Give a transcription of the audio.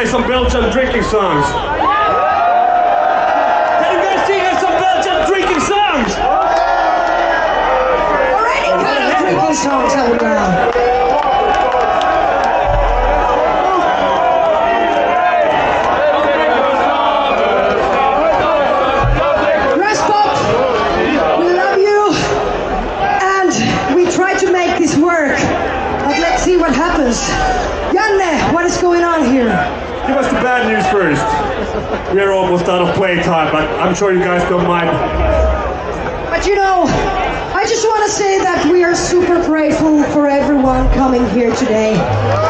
some Belgian drinking songs? Can you guys sing us some Belgian drinking songs? Or any kind of drinking songs, I would love. Graspop, we love you, and we try to make this work. But let's see what happens. Janne, what is going on here? Give us the bad news first. We are almost out of playtime, but I'm sure you guys don't mind. But you know, I just want to say that we are super grateful for everyone coming here today.